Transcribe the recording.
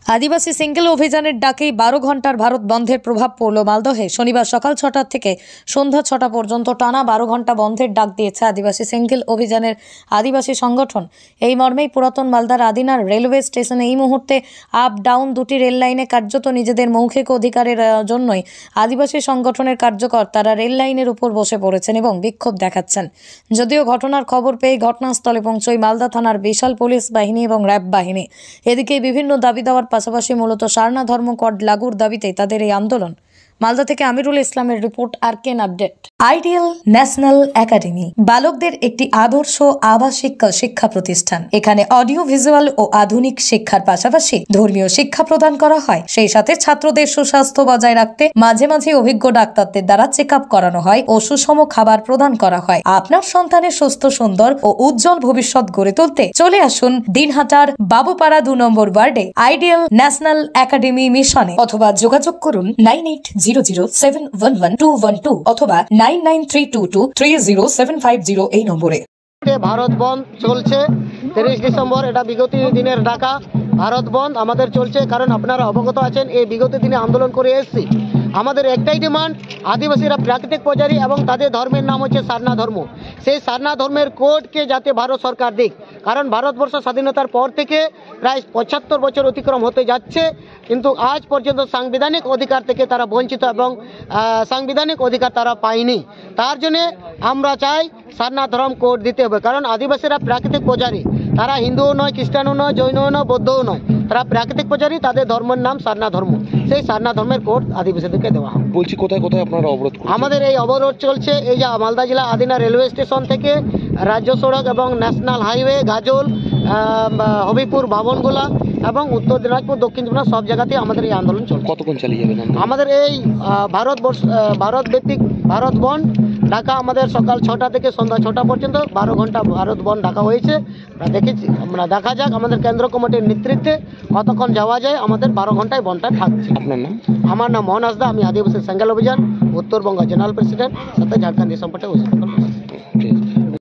আদিবাসী single অভিযানের ডাকেই 12 ঘন্টার ভারত বন্ধের প্রভাব পড়ল মালদহে। শনিবার সকাল 6টা থেকে সন্ধ্যা 6টা পর্যন্ত টানা 12 ঘন্টা বন্ধের ডাক দিয়েছে আদিবাসী সিঙ্গেল অভিযানের আদিবাসী সংগঠন। এই মর্মেই পুরাতন মালদার আদিনার রেলওয়ে স্টেশনে এই মুহূর্তে আপ ডাউন দুটি রেল লাইনে কার্যত নিজেদের মৌখিক অধিকারের জন্যই আদিবাসী সংগঠনের কার্যকর্তারা রেল লাইনের উপর বসে পড়েছেন এবং বিক্ষোভ দেখাচ্ছেন। যদিও ঘটনার খবর পেয়ে ঘটনাস্থলে পৌঁছয় মালদা থানার বিশাল পুলিশ বাহিনী এবং র্যাব বাহিনী। এদিকে বিভিন্ন দাবি দেওয়ার পাশাপাশি মূলত সারনা ধর্ম কোড লাগুর দাবিতে তাদের এই আন্দোলন। মালদা থেকে আমিরুল ইসলামের রিপোর্ট, আরকেন আপডেট। আইডিয়াল ন্যাশনাল একাডেমি বালকদের একটি আদর্শ আবাসিক শিক্ষা প্রতিষ্ঠান। এখানে অডিও ভিজুয়াল ও আধুনিক শিক্ষার পাশাপাশি ধর্মীয় শিক্ষা প্রদান করা হয়। সেই সাথে ছাত্রদের সুস্বাস্থ্য বজায় রাখতে মাঝে মাঝে অভিজ্ঞ ডাক্তারদের দ্বারা চেক আপ করানো হয় ও সুষম খাবার প্রদান করা হয়। আপনার সন্তানের সুস্থ, সুন্দর ও উজ্জ্বল ভবিষ্যৎ গড়ে তুলতে চলে আসুন দিনহাটার বাবুপাড়া 2 নম্বর ওয়ার্ডে আইডিয়াল ন্যাশনাল একাডেমি মিশনে, অথবা যোগাযোগ করুন 9800711212 অথবা 9932230750 এই নম্বরে। ভারত বন্ধ চলছে 30 ডিসেম্বর, এটা বিগত দিনের ডাকা। ভারত বন্ধ আমাদের চলছে কারণ আপনারা অবগত আছেন এই বিগত দিনে আন্দোলন করে এসেছি। আমাদের একটাই ডিমান্ড, আদিবাসীরা প্রাকৃতিক পূজারী এবং তাদের ধর্মের নাম হচ্ছে সারনা ধর্ম। সেই সারনা ধর্মের কোডকে যাতে ভারত সরকার দিক, কারণ ভারতবর্ষ স্বাধীনতার পর থেকে প্রায় 75 বছর অতিক্রম হতে যাচ্ছে, কিন্তু আজ পর্যন্ত সাংবিধানিক অধিকার থেকে তারা বঞ্চিত এবং সাংবিধানিক অধিকার তারা পায়নি। তার জন্যে আমরা চাই সারনা ধর্ম কোড দিতে হবে, কারণ আদিবাসীরা প্রাকৃতিক পূজারী। তারা হিন্দুও নয়, খ্রিস্টানও নয়, জৈনও নয়, বৌদ্ধও নয়, তারা প্রাকৃতিক পূজারী। তাদের ধর্মের নাম সারনা ধর্ম। সেই সারনা ধর্মের কোড আদিবাসীদেরকে দেওয়া হয়। বলছি, কোথায় কোথায় আপনারা অবরোধ করছেন? আমাদের এই অবরোধ চলছে এই যে মালদা জেলা আদিনা রেলওয়ে স্টেশন থেকে রাজ্য সড়ক এবং ন্যাশনাল হাইওয়ে, গাজল, হবিপুর, বাবনগোলা এবং উত্তর দিনাজপুর, দক্ষিণ দিনাজপুর সব জায়গাতেই আমাদের এই আন্দোলন চলছে। কতক্ষণ চালিয়ে যাবেন? আমাদের এই ভারতভিত্তিক ভারত বন্ধ ডাকা আমাদের সকাল 6টা থেকে সন্ধ্যা 6টা পর্যন্ত 12 ঘন্টা ভারত বন্ধ ডাকা হয়েছে। আমরা দেখা যাক আমাদের কেন্দ্র কমিটির নেতৃত্বে কতক্ষণ যাওয়া যায়। আমাদের 12 ঘন্টায় বন্ধটা থাকছে। আপনার নাম? আমার নাম মোহন হাসদা। আমি আদিবাসী সিঙ্গেল অভিযান উত্তরবঙ্গ জেনারেল প্রেসিডেন্ট, সাথে ঝাড়খণ্ড সম্পর্কে